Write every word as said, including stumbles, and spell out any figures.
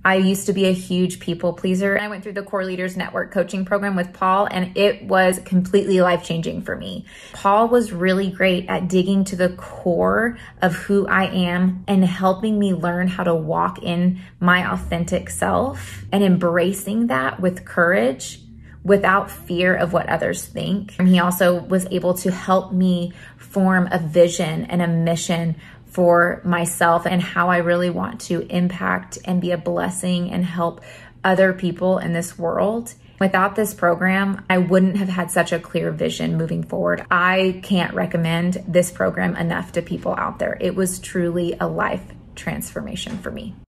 I used to be a huge people pleaser. I went through the Core Leaders Network coaching program with Paul, and it was completely life-changing for me. Paul was really great at digging to the core of who I am and helping me learn how to walk in my authentic self and embracing that with courage, without fear of what others think. And he also was able to help me form a vision and a mission for myself and how I really want to impact and be a blessing and help other people in this world. Without this program, I wouldn't have had such a clear vision moving forward. I can't recommend this program enough to people out there. It was truly a life transformation for me.